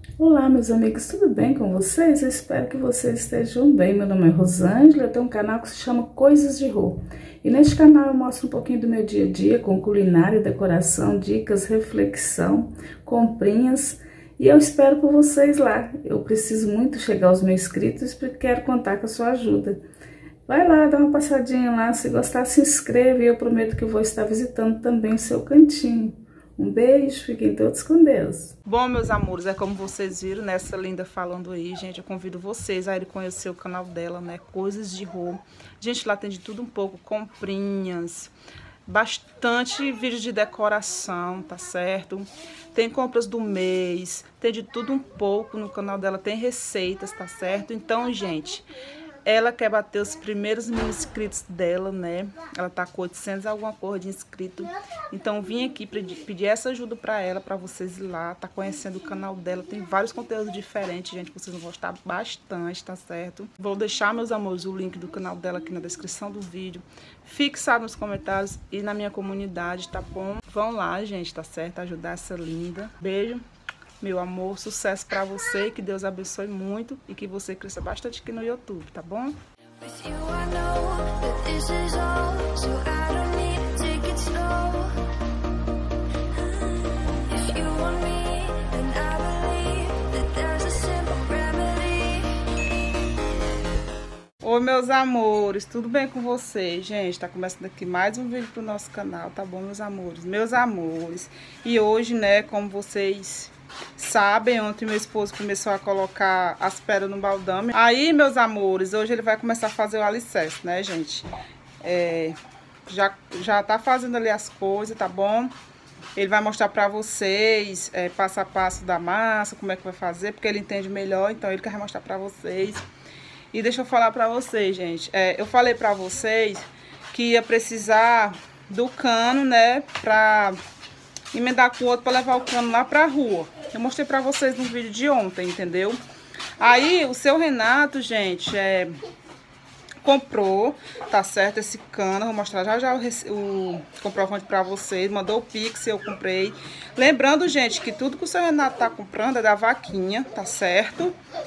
Olá, meus amigos, tudo bem com vocês? Eu espero que vocês estejam bem. Meu nome é Rosângela, eu tenho um canal que se chama Coisas de Rô. E neste canal eu mostro um pouquinho do meu dia a dia com culinária, decoração, dicas, reflexão, comprinhas. E eu espero por vocês lá. Eu preciso muito chegar aos meus inscritos porque quero contar com a sua ajuda. Vai lá, dá uma passadinha lá, se gostar se inscreve e eu prometo que eu vou estar visitando também o seu cantinho. Um beijo, fiquem todos com Deus. Bom, meus amores, é como vocês viram, né, essa linda falando aí, gente, eu convido vocês a ir conhecer o canal dela, né, Coisas de Rô. Gente, lá tem de tudo um pouco, comprinhas, bastante vídeos de decoração, tá certo? Tem compras do mês, tem de tudo um pouco no canal dela, tem receitas, tá certo? Então, gente, ela quer bater os primeiros 1000 inscritos dela, né? Ela tá com 800 alguma coisa de inscrito. Então vim aqui pedir essa ajuda pra ela, pra vocês ir lá, tá conhecendo o canal dela. Tem vários conteúdos diferentes, gente, que vocês vão gostar bastante, tá certo? Vou deixar, meus amores, o link do canal dela aqui na descrição do vídeo, fixado nos comentários e na minha comunidade, tá bom? Vão lá, gente, tá certo? Ajudar essa linda. Beijo. Meu amor, sucesso pra você, que Deus abençoe muito e que você cresça bastante aqui no YouTube, tá bom? Oi, meus amores, tudo bem com vocês? Gente, tá começando aqui mais um vídeo pro nosso canal, tá bom, meus amores? Meus amores, e hoje, né, como vocês sabem, ontem meu esposo começou a colocar as pedras no baldame. Aí, meus amores, hoje ele vai começar a fazer o alicerce, né, gente? Já tá fazendo ali as coisas, tá bom? Ele vai mostrar pra vocês passo a passo da massa, como é que vai fazer, porque ele entende melhor, então ele quer mostrar pra vocês. E deixa eu falar pra vocês, gente, eu falei pra vocês que ia precisar do cano, né, pra emendar com o outro pra levar o cano lá pra rua. Eu mostrei pra vocês no vídeo de ontem, entendeu? Aí, o seu Renato, gente, comprou, tá certo, esse cano. Vou mostrar já o comprovante pra vocês. Mandou o Pix, eu comprei. Lembrando, gente, que tudo que o seu Renato tá comprando é da vaquinha, tá certo?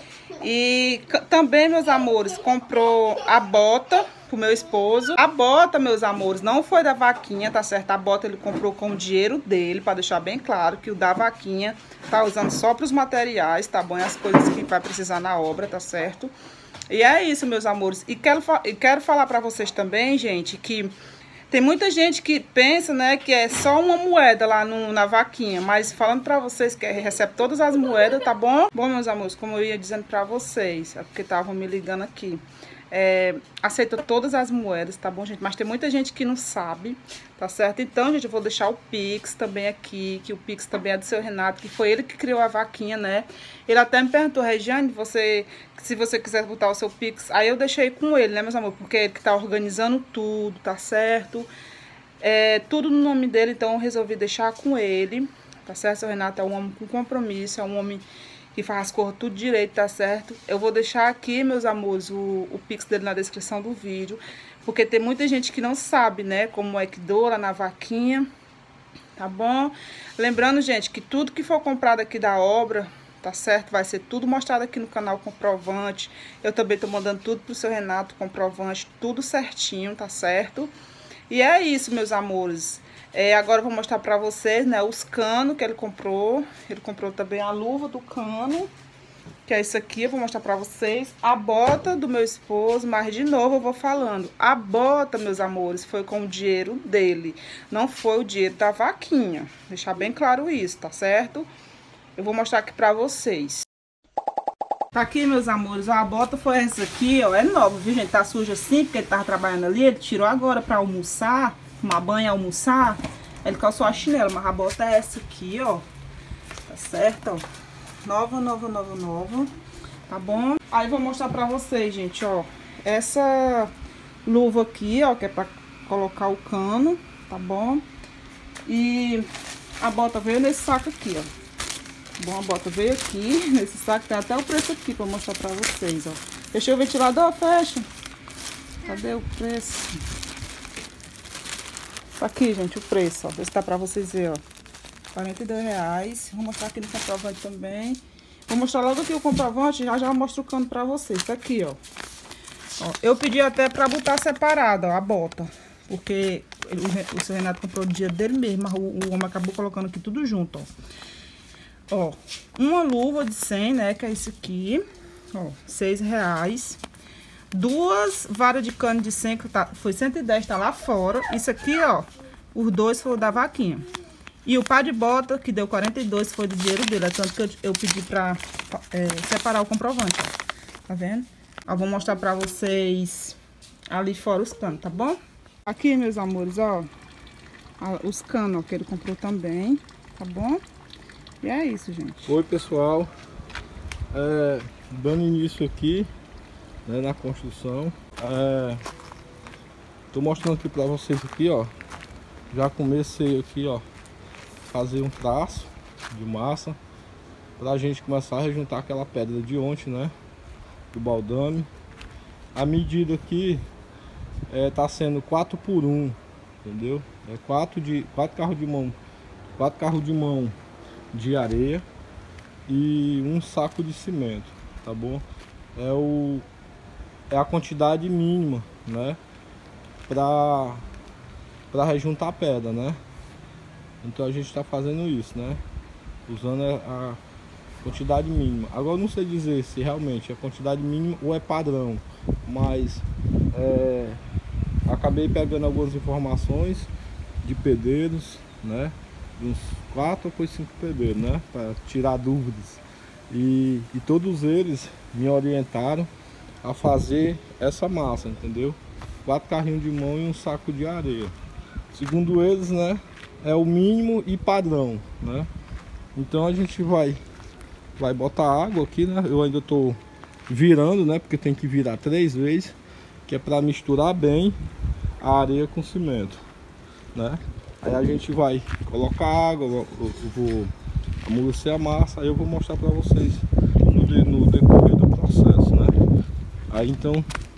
E também, meus amores, comprou a bota pro meu esposo. A bota, meus amores, não foi da vaquinha, tá certo? A bota ele comprou com o dinheiro dele, pra deixar bem claro que o da vaquinha tá usando só pros materiais, tá bom? E as coisas que vai precisar na obra, tá certo? E é isso, meus amores. E quero falar pra vocês também, gente, que tem muita gente que pensa, né, que é só uma moeda lá na vaquinha, mas falando pra vocês que recebe todas as moedas, tá bom? Bom, meus amores, como eu ia dizendo pra vocês, é porque estavam me ligando aqui. Aceita todas as moedas, tá bom, gente? Mas tem muita gente que não sabe, tá certo? Então, gente, eu vou deixar o Pix também aqui, que o Pix também é do seu Renato, que foi ele que criou a vaquinha, né? Ele até me perguntou, Regiane, se você quiser botar o seu Pix, aí eu deixei com ele, né, meus amores? Porque ele que tá organizando tudo, tá certo? Tudo no nome dele, então eu resolvi deixar com ele, tá certo? Seu Renato é um homem com compromisso, é um homem que faz as coisas tudo direito, tá certo? Eu vou deixar aqui, meus amores, o Pix dele na descrição do vídeo, porque tem muita gente que não sabe, né, como é que doa lá na vaquinha, tá bom? Lembrando, gente, que tudo que for comprado aqui da obra, tá certo? Vai ser tudo mostrado aqui no canal, comprovante. Eu também tô mandando tudo pro seu Renato, comprovante, tudo certinho, tá certo? E é isso, meus amores. Agora eu vou mostrar pra vocês, né, os canos que ele comprou. Ele comprou também a luva do cano, que é isso aqui, eu vou mostrar pra vocês. A bota do meu esposo, mas de novo eu vou falando. A bota, meus amores, foi com o dinheiro dele, não foi o dinheiro da vaquinha. Deixar bem claro isso, tá certo? Eu vou mostrar aqui pra vocês. Tá aqui, meus amores, a bota foi essa aqui, ó, é nova, viu, gente? Tá suja assim, porque ele tava trabalhando ali, ele tirou agora pra almoçar. Tomar banho e almoçar, ele calçou a chinela, mas a bota é essa aqui, ó, tá certo, ó, nova, tá bom? Aí vou mostrar pra vocês, gente, ó, essa luva aqui, ó, que é pra colocar o cano, tá bom? E a bota veio nesse saco aqui, ó, bom, a bota veio aqui, nesse saco, tem até o preço aqui pra mostrar pra vocês, ó. Fechei o ventilador, fecha, cadê o preço? Tá aqui, gente, o preço, ó. Vê se tá pra vocês verem, ó. R$42. Vou mostrar aqui no comprovante também. Vou mostrar logo aqui o comprovante, já mostro o cano pra vocês. Tá aqui, ó. Ó, eu pedi até pra botar separado, ó, a bota. Porque o seu Renato comprou o dia dele mesmo, mas o homem acabou colocando aqui tudo junto, ó. Ó, uma luva de 100, né, que é esse aqui, ó, R$6. Duas varas de cano de 100, que foi 110, tá lá fora. Isso aqui, ó, os dois foram da vaquinha. E o par de bota, que deu 42, foi do dinheiro dele. É tanto que eu pedi pra separar o comprovante, ó. Tá vendo? Ó, vou mostrar pra vocês ali fora os canos, tá bom? Aqui, meus amores, ó, os canos, ó, que ele comprou também, tá bom? E é isso, gente. Oi, pessoal. Dando início aqui, né, na construção. Tô mostrando aqui pra vocês aqui, ó. Já comecei aqui, ó, fazer um traço de massa pra gente começar a rejuntar aquela pedra de ontem, né, do baldame. A medida aqui tá sendo 4 por 1, entendeu? É 4 carros de mão, 4 carros de mão de areia e um saco de cimento, tá bom? É a quantidade mínima, né, para rejuntar a pedra, né? Então a gente está fazendo isso, né, usando a quantidade mínima. Agora eu não sei dizer se realmente é quantidade mínima ou é padrão, mas acabei pegando algumas informações de pedreiros, né, de uns 4 ou 5 pedreiros, né, para tirar dúvidas, e todos eles me orientaram a fazer essa massa, entendeu? 4 carrinhos de mão e um saco de areia. Segundo eles, né, é o mínimo e padrão, né? Então a gente vai botar água aqui, né? Eu ainda tô virando, né, porque tem que virar 3 vezes, que é para misturar bem a areia com cimento, né? Aí a gente vai colocar água, eu vou amolecer a massa, aí eu vou mostrar para vocês no decorrer do processo, né? Aí então,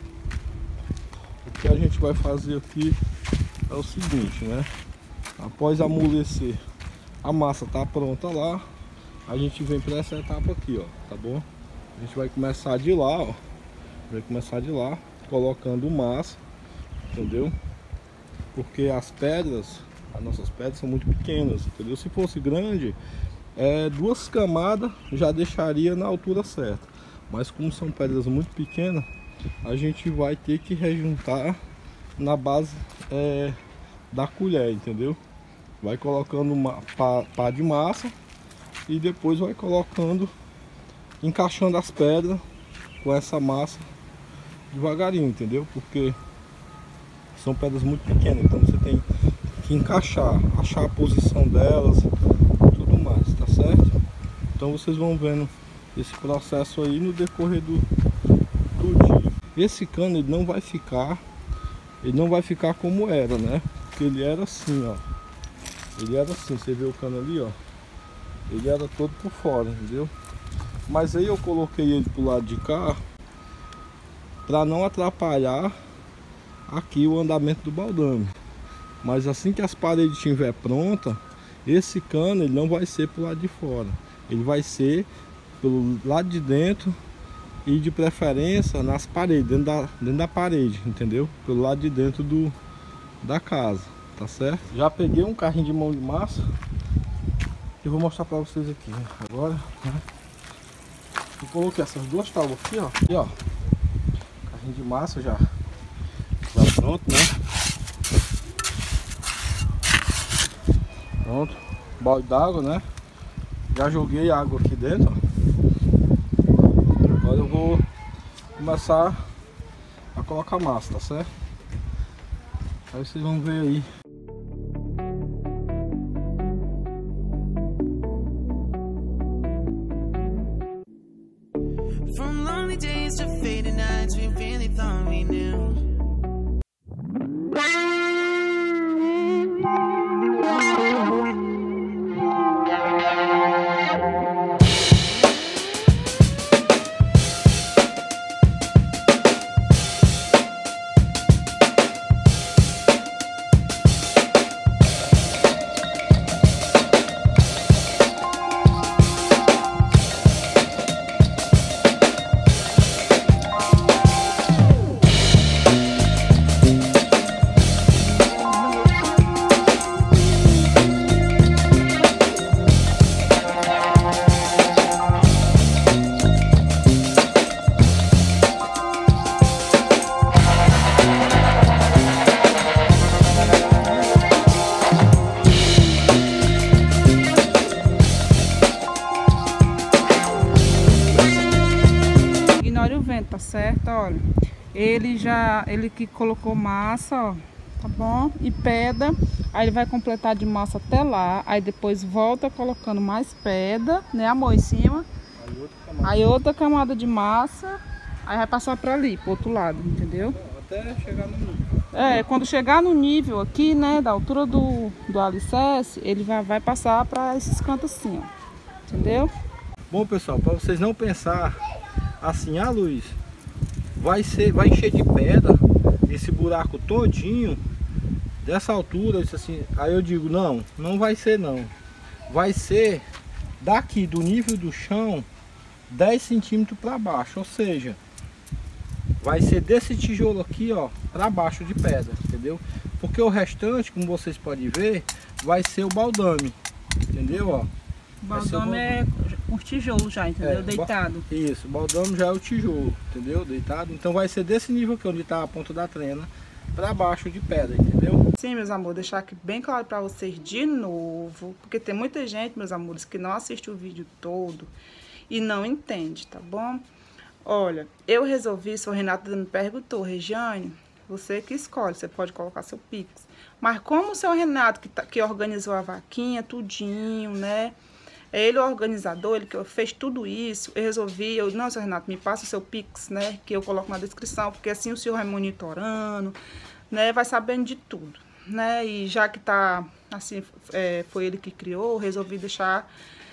o que a gente vai fazer aqui é o seguinte, né? Após amolecer, a massa tá pronta lá, a gente vem para essa etapa aqui, ó, tá bom? A gente vai começar de lá, ó, colocando massa, entendeu? Porque as nossas pedras são muito pequenas, entendeu? Se fosse grande, 2 camadas já deixaria na altura certa, mas como são pedras muito pequenas, a gente vai ter que rejuntar na base da colher, entendeu? Vai colocando uma pá de massa e depois vai colocando, encaixando as pedras com essa massa devagarinho, entendeu? Porque são pedras muito pequenas, então você tem que encaixar, achar a posição delas, tudo mais, tá certo? Então vocês vão vendo esse processo aí no decorrer do dia. Esse cano ele não vai ficar como era, né? Porque ele era assim, ó. Ele era assim, você vê o cano ali, ó. Ele era todo por fora, entendeu? Mas aí eu coloquei ele pro lado de cá para não atrapalhar aqui o andamento do baldame. Mas assim que as paredes estiver pronta, esse cano ele não vai ser pro lado de fora, ele vai ser pelo lado de dentro e de preferência nas paredes, dentro da parede, entendeu? Pelo lado de dentro da casa, tá certo? Já peguei um carrinho de mão de massa e vou mostrar para vocês aqui, né? Agora, né? Eu coloquei essas 2 tábuas aqui, ó. E ó, carrinho de massa já pronto, né? Pronto, balde d'água, né? Já joguei água aqui dentro, ó. Agora eu vou começar a colocar massa, tá certo? Aí vocês vão ver aí. From lonely days to faded nights, we really thought we knew. o vento, tá certo? Olha, ele que colocou massa, ó, tá bom? E pedra, aí ele vai completar de massa até lá, aí depois volta colocando mais pedra, né, amor, em cima. Aí outra camada de massa, aí vai passar pra ali, pro outro lado, entendeu? Até chegar no nível. Quando chegar no nível aqui, né, da altura do alicerce, ele vai passar pra esses cantos assim, ó, entendeu? Bom, pessoal, para vocês não pensar assim, Luiz, vai encher de pedra esse buraco todinho dessa altura, isso assim. Aí eu digo, não vai ser não. Vai ser daqui do nível do chão 10 centímetros para baixo, ou seja, vai ser desse tijolo aqui, ó, para baixo de pedra, entendeu? Porque o restante, como vocês podem ver, vai ser o baldame, entendeu, ó? O baldame é um tijolo já, entendeu? Deitado. Isso, o baldame já é o tijolo, entendeu? Deitado. Então vai ser desse nível aqui, onde tá a ponta da trena, para baixo de pedra, entendeu? Sim, meus amores, deixar aqui bem claro para vocês de novo, porque tem muita gente, meus amores, que não assiste o vídeo todo e não entende, tá bom? Olha, eu resolvi, o Renato me perguntou, Regiane, você que escolhe, você pode colocar seu Pix. Mas como o seu Renato, que organizou a vaquinha, tudinho, né? Ele, o organizador, ele que fez tudo isso, eu resolvi, não, seu Renato, me passa o seu Pix, né? Que eu coloco na descrição, porque assim o senhor vai monitorando, né? Vai sabendo de tudo, né? E já que tá, assim, foi ele que criou, eu resolvi deixar...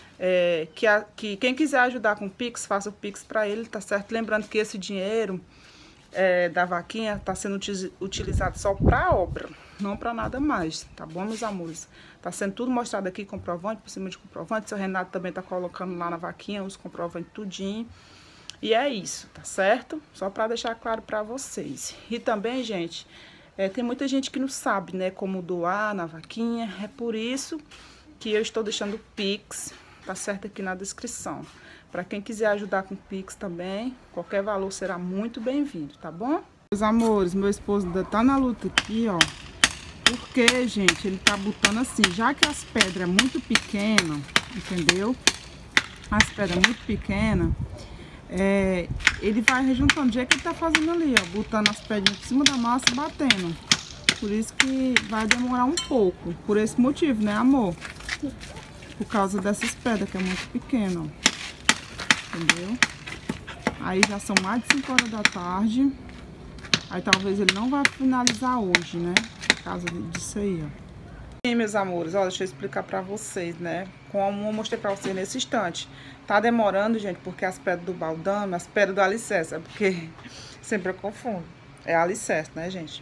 que quem quiser ajudar com o Pix, faça o Pix para ele, tá certo? Lembrando que esse dinheiro da vaquinha tá sendo utilizado só para obra, não para nada mais, tá bom, meus amores? Tá sendo tudo mostrado aqui, comprovante, por cima de comprovante. Seu Renato também tá colocando lá na vaquinha os comprovantes tudinho. E é isso, tá certo? Só para deixar claro para vocês. E também, gente, tem muita gente que não sabe, né, como doar na vaquinha. É por isso que eu estou deixando o Pix, tá certo, aqui na descrição. Para quem quiser ajudar com o Pix também, qualquer valor será muito bem-vindo, tá bom? Meus amores, meu esposo ainda tá na luta aqui, ó. Porque, gente, ele tá botando assim, já que as pedras é muito pequenas, entendeu? As pedras muito pequenas, ele vai rejuntando, do jeito que ele tá fazendo ali, ó. Botando as pedrinhas por cima da massa e batendo. Por isso que vai demorar um pouco, por esse motivo, né, amor? Por causa dessas pedras, que é muito pequena, ó. Entendeu? Aí já são mais de 5 horas da tarde. Aí talvez ele não vá finalizar hoje, né? Por causa disso aí, ó. E meus amores, ó, deixa eu explicar pra vocês, né? Como eu mostrei pra vocês nesse instante. Tá demorando, gente, porque as pedras do baldame, as pedras do alicerce, é porque sempre eu confundo. É alicerce, né, gente?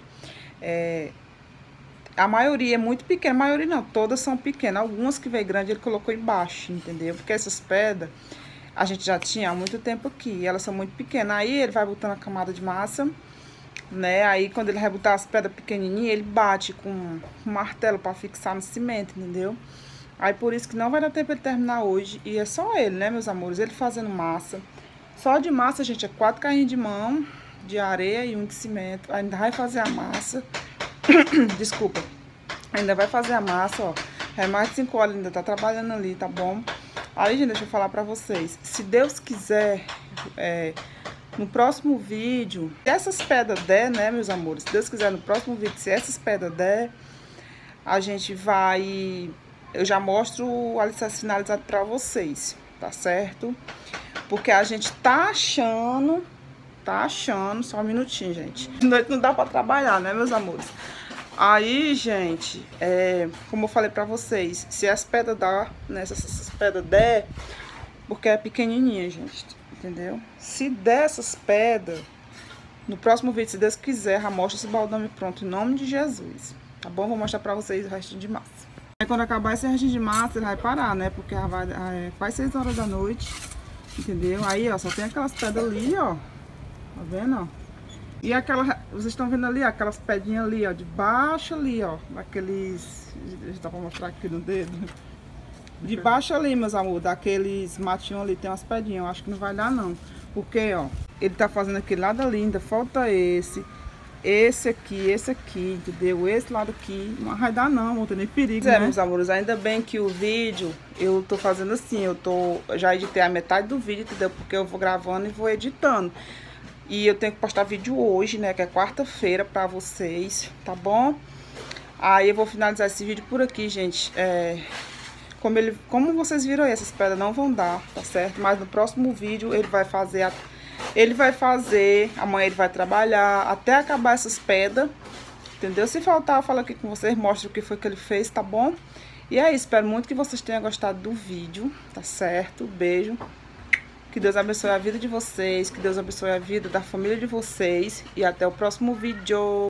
A maioria é muito pequena, a maioria não, todas são pequenas. Algumas que veio grande ele colocou embaixo, entendeu? Porque essas pedras a gente já tinha há muito tempo aqui, e elas são muito pequenas. Aí ele vai botando a camada de massa, né? Aí quando ele vai botar as pedras pequenininhas, ele bate com um martelo para fixar no cimento, entendeu? Aí por isso que não vai dar tempo ele terminar hoje. E é só ele, né, meus amores? Ele fazendo massa. Só de massa, gente, é 4 carrinhos de mão de areia e 1 de cimento. Ainda vai fazer a massa. Desculpa. Ainda vai fazer a massa, ó. É mais de 5 horas, ainda tá trabalhando ali, tá bom? Aí, gente, deixa eu falar pra vocês. Se Deus quiser, no próximo vídeo, se essas pedras der, né, meus amores? Se Deus quiser, no próximo vídeo, se essas pedras der, a gente vai... Eu já mostro o alicerce finalizado pra vocês, tá certo? Porque a gente tá achando... Só um minutinho, gente. De noite não dá pra trabalhar, né, meus amores? Aí, gente, como eu falei pra vocês, se as pedras dá, né, se essas pedras der, porque é pequenininha, gente, entendeu? Se der essas pedras, no próximo vídeo, se Deus quiser, já mostra esse baldame pronto, em nome de Jesus, tá bom? Vou mostrar pra vocês o restinho de massa. Aí, quando acabar esse restinho de massa, ele vai parar, né, porque já vai, quase 6 horas da noite, entendeu? Aí, ó, só tem aquelas pedras ali, ó, tá vendo, ó? E aquela, vocês estão vendo ali, ó, aquelas pedrinhas ali, ó, de baixo ali, ó, daqueles, dá pra mostrar aqui no dedo. De baixo ali, meus amores, daqueles matinhos ali, tem umas pedrinhas, eu acho que não vai dar não. Porque, ó, ele tá fazendo aquele lado ali, ainda falta esse aqui, entendeu? Esse lado aqui, não vai dar não, não tem nem perigo, né? Meus amores, ainda bem que o vídeo, eu tô fazendo assim, já editei a metade do vídeo, entendeu? Porque eu vou gravando e vou editando. E eu tenho que postar vídeo hoje, né, que é quarta-feira pra vocês, tá bom? Aí eu vou finalizar esse vídeo por aqui, gente. Como vocês viram aí, essas pedras não vão dar, tá certo? Mas no próximo vídeo ele vai fazer, amanhã ele vai trabalhar até acabar essas pedras, entendeu? Se faltar, eu falo aqui com vocês, mostro o que foi que ele fez, tá bom? E é isso, espero muito que vocês tenham gostado do vídeo, tá certo? Beijo. Que Deus abençoe a vida de vocês, que Deus abençoe a vida da família de vocês. E até o próximo vídeo.